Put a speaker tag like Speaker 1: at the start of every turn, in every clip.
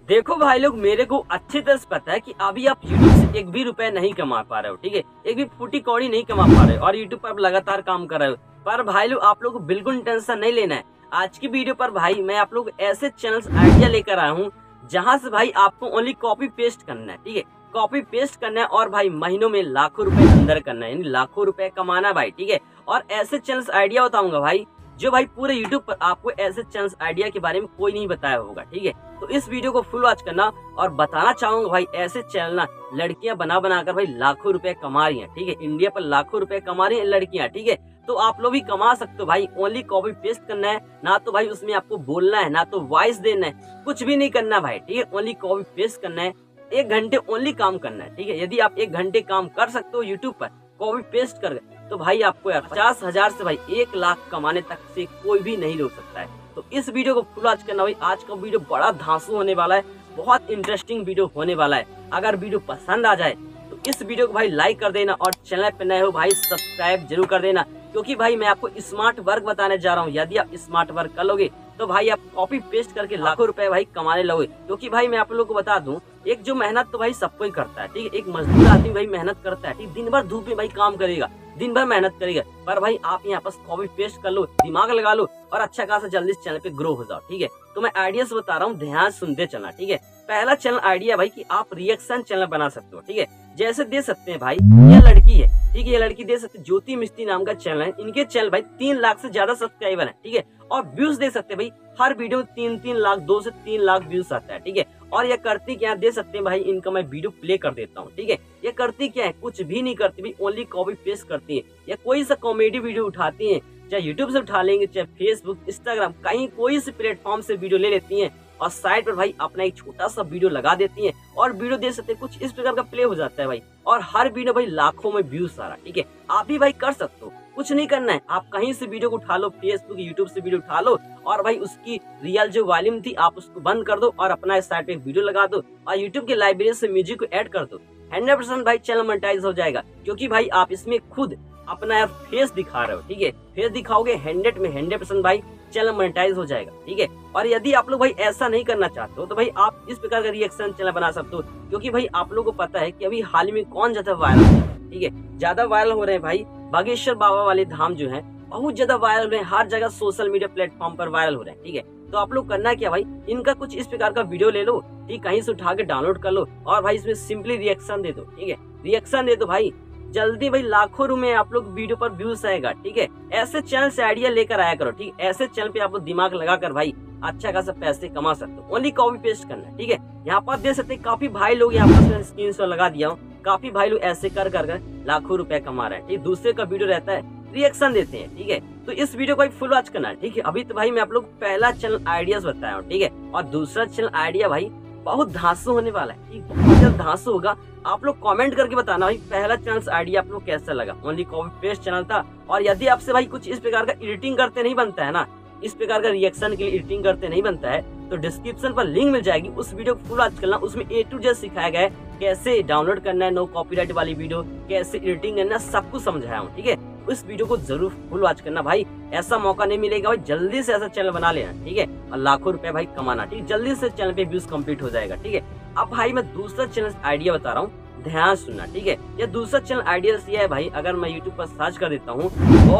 Speaker 1: देखो भाई लोग, मेरे को अच्छी तरह से पता है कि अभी आप यूट्यूब से एक भी रुपए नहीं कमा पा रहे हो, ठीक है। एक भी फूटी कौड़ी नहीं कमा पा रहे हो और यूट्यूब पर आप लगातार काम कर रहे हो। पर भाई लोग, आप लोग को बिल्कुल टेंशन नहीं लेना है। आज की वीडियो पर भाई मैं आप लोग ऐसे चैनल्स आइडिया लेकर आया हूँ जहाँ से भाई आपको ओनली कॉपी पेस्ट करना है, ठीक है। कॉपी पेस्ट करना है और भाई महीनों में लाखों रुपए अंदर करना है, यानी लाखों रुपए कमाना है भाई, ठीक है। और ऐसे चैनल्स आइडिया बताऊंगा भाई जो भाई पूरे यूट्यूब पर आपको ऐसे चैनल्स आइडिया के बारे में कोई नहीं बताया होगा, ठीक है। तो इस वीडियो को फुल वॉच करना और बताना चाहूंगा भाई ऐसे चैनल ना लड़कियां बना बनाकर भाई लाखों रुपए कमा रही हैं, ठीक है। इंडिया पर लाखों रुपए कमा रही हैं लड़कियां, ठीक है। तो आप लोग भी कमा सकते हो भाई। ओनली कॉपी पेस्ट करना है, ना तो भाई उसमें आपको बोलना है, ना तो वॉइस देना है, कुछ भी नहीं करना भाई, ठीक है। ओनली कॉपी पेस्ट करना है, 1 घंटे ओनली काम करना है, ठीक है। यदि आप 1 घंटे काम कर सकते हो यूट्यूब पर कॉपी पेस्ट कर, तो भाई आपको यार 50,000 से भाई 1 लाख कमाने तक से कोई भी नहीं रोक सकता है। तो इस वीडियो को फुल वॉच करना भाई। आज का वीडियो बड़ा धांसू होने वाला है, बहुत इंटरेस्टिंग वीडियो होने वाला है। अगर वीडियो पसंद आ जाए तो इस वीडियो को भाई लाइक कर देना और चैनल पे नए हो भाई सब्सक्राइब जरूर कर देना, क्योंकि भाई मैं आपको स्मार्ट वर्क बताने जा रहा हूँ। यदि आप स्मार्ट वर्क कर लोगे तो भाई आप कॉपी पेस्ट करके लाखों रुपए भाई कमाने लगोगे। क्योंकि भाई मैं आप लोगों को बता दूं, एक जो मेहनत तो भाई सबको ही करता है, ठीक है। एक मजदूर आदमी भाई मेहनत करता है, ठीक, दिन भर धूप में भाई काम करेगा, दिन भर मेहनत करेगा। पर भाई आप यहाँ पर कॉपी पेस्ट कर लो, दिमाग लगा लो और अच्छा खासा जल्दी इस चैनल पे ग्रो हो जाओ, ठीक है। तो मैं आइडियाज बता रहा हूँ, ध्यान सुनते चलना, ठीक है। पहला चैनल आइडिया भाई कि आप रिएक्शन चैनल बना सकते हो, ठीक है। जैसे दे सकते हैं भाई, ये लड़की है, ठीक है, ये लड़की दे सकते ज्योति मिस्त्री नाम का चैनल है। इनके चैनल भाई 3 लाख से ज्यादा सब्सक्राइबर है, ठीक है। और व्यूज दे सकते हैं भाई, हर वीडियो 3-3 लाख, 2 से 3 लाख व्यूज आता है, ठीक है। और ये करती क्या दे सकते हैं भाई, इनका मैं वीडियो प्ले कर देता हूँ, ठीक है। ये करती क्या है, कुछ भी नहीं करती भाई, ओनली कॉपी पेस्ट करती है। या कोई सा कॉमेडी वीडियो उठाती है, चाहे यूट्यूब से उठा लेंगे, चाहे फेसबुक, इंस्टाग्राम, कहीं कोई से प्लेटफॉर्म से वीडियो ले लेती है और साइड पर भाई अपना एक छोटा सा वीडियो लगा देती है और वीडियो दे सकते हैं, कुछ इस प्रकार का प्ले हो जाता है भाई। और हर वीडियो भाई लाखों में व्यूज सारा, ठीक है। आप भी भाई कर सकते हो, कुछ नहीं करना है। आप कहीं से वीडियो को उठा लो, फेसबुक, यूट्यूब से वीडियो उठा लो और भाई उसकी रियल जो वॉल्यूम थी आप उसको बंद कर दो और अपना साइड पे वीडियो लगा दो और यूट्यूब की लाइब्रेरी से म्यूजिक को ऐड कर दो। 100% भाई चैनल मोनेटाइज हो जाएगा, क्योंकि भाई आप इसमें खुद अपना यार फेस दिखा रहे हो, ठीक है। फेस दिखाओगे 100 में 100% भाई चैनल मोनेटाइज हो जाएगा, ठीक है। और यदि आप लोग भाई ऐसा नहीं करना चाहते हो तो भाई आप इस प्रकार का रिएक्शन चैनल बना सकते हो, क्योंकि भाई आप लोगों को पता है कि अभी हाल में कौन ज्यादा वायरल है, ठीक है। ज्यादा वायरल हो रहे हैं भाई बागेश्वर बाबा वाले धाम जो है, बहुत ज्यादा वायरल हो रहे हैं, हर जगह सोशल मीडिया प्लेटफॉर्म पर वायरल हो रहे हैं, ठीक है। तो आप लोग करना क्या भाई, इनका कुछ इस प्रकार का वीडियो ले लो, ठीक, कहीं से उठा के डाउनलोड कर लो और भाई इसमें सिंपली रिएक्शन दे दो, ठीक है। रिएक्शन दे दो भाई, जल्दी भाई लाखों रुपए आप लोग वीडियो पर व्यूज आएगा, ठीक है। ऐसे चैनल से आइडिया लेकर आया करो, ठीक है। ऐसे चैनल पे आप लोग दिमाग लगाकर भाई अच्छा खासा पैसे कमा सकते हो। ओनली कॉपी पेस्ट करना है, ठीक है। यहाँ पर दे सकते काफी भाई लोग, यहाँ पर स्क्रीनशॉट लगा दिया हूँ, काफी भाई लोग ऐसे कर कर लाखों रुपए कमा रहे हैं, ठीक। दूसरे का वीडियो रहता है, रिएक्शन देते हैं, ठीक है। तो इस वीडियो को फुल वॉच करना है, ठीक है। अभी तो भाई मैं आप लोग पहला चैनल आइडियाज बताया हूँ, ठीक है। और दूसरा चैनल आइडिया भाई बहुत धांसू होने वाला है, ठीक, बहुत ज्यादा धांसू होगा। आप लोग कमेंट करके बताना भाई पहला चैनल आइडिया आप लोग कैसा लगा। ओनली कॉपी पेस्ट चैनल था। और यदि आपसे भाई कुछ इस प्रकार का एडिटिंग करते नहीं बनता है ना, इस प्रकार का रिएक्शन के लिए एडिटिंग करते नहीं बनता है, तो डिस्क्रिप्शन पर लिंक मिल जाएगी, उस वीडियो को फुल वॉच करना। उसमें A to Z सिखाया गया है, कैसे डाउनलोड करना है नो कॉपीराइट वाली वीडियो, कैसे एडिटिंग करना, सब कुछ समझाया हूँ, ठीक है। उस वीडियो को जरूर फुल वॉच करना भाई, ऐसा मौका नहीं मिलेगा भाई। जल्दी से ऐसा चैनल बना लेना, ठीक है, और लाखों रुपए भाई कमाना, ठीक। जल्दी से चैनल पे व्यूज कंप्लीट हो जाएगा, ठीक है। अब भाई मैं दूसरा चैनल आइडिया बता रहा हूँ, ध्यान सुनना, ठीक है। ये दूसरा चैनल आइडिया ये है भाई, अगर मैं यूट्यूब पर सर्च कर देता हूँ,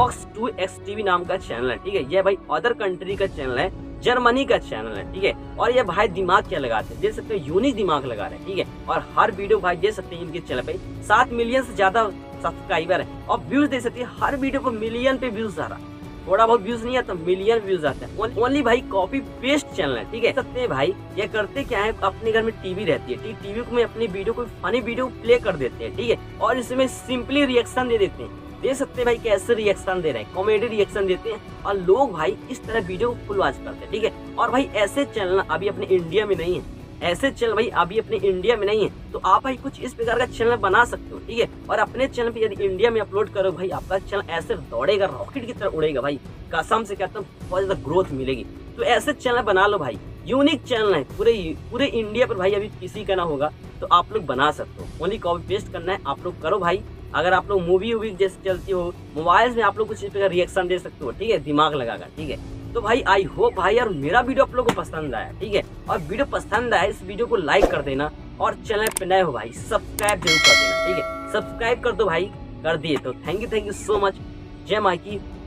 Speaker 1: Vox2XTV नाम का चैनल है, ठीक है। ये भाई अदर कंट्री का चैनल है, जर्मनी का चैनल है, ठीक है। और ये भाई दिमाग क्या लगाते हैं, दे सकते हैं यूनिक दिमाग लगा रहे हैं, ठीक है। और हर वीडियो भाई दे सकते हैं इनके चैनल पे 7 मिलियन से ज्यादा सब्सक्राइबर है और व्यूज दे सकते हैं, हर वीडियो को मिलियन पे व्यूज आ रहा है, थोड़ा बहुत व्यूज नहीं आता, मिलियन व्यूज आते हैं। ओनली भाई कॉपी पेस्ट चैनल है, ठीक है। सकते हैं भाई ये करते क्या है, अपने घर में टीवी रहती है, ठीक, टीवी को में अपनी वीडियो को फनी वीडियो प्ले कर देते हैं, ठीक है। और इसमें सिंपली रिएक्शन दे देते हैं, दे सकते हैं भाई कैसे रिएक्शन दे रहे हैं, कॉमेडी रिएक्शन देते हैं और लोग भाई इस तरह वीडियो फुल वॉच करते हैं, ठीक है। और भाई ऐसे चैनल अभी अपने इंडिया में नहीं है, ऐसे चैनल भाई अभी अपने इंडिया में नहीं है, तो आप भाई कुछ इस प्रकार का चैनल बना सकते हो, ठीक है। और अपने चैनल पे यदि इंडिया में अपलोड करो भाई, आपका चैनल ऐसे दौड़ेगा, रॉकेट की तरह उड़ेगा भाई, कसम से कहता हूँ बहुत ज्यादा ग्रोथ मिलेगी। तो ऐसे चैनल बना लो भाई, यूनिक चैनल है, पूरे इंडिया पर भाई अभी किसी का ना होगा, तो आप लोग बना सकते हो। ओनली कॉपी पेस्ट करना है, आप लोग करो भाई। अगर आप लोग मूवी जैसे चलती हो मोबाइल में, आप लोग कुछ इस प्रकार रिएक्शन दे सकते हो, ठीक है, दिमाग लगाकर, ठीक है। तो भाई आई होप भाई यार मेरा वीडियो आप लोगों को पसंद आया, ठीक है। और वीडियो पसंद आया इस वीडियो को लाइक कर देना, और चैनल पे नए हो भाई सब्सक्राइब जरूर कर देना, ठीक है। सब्सक्राइब कर दो भाई, कर दिए तो थैंक यू सो मच। जय माई की।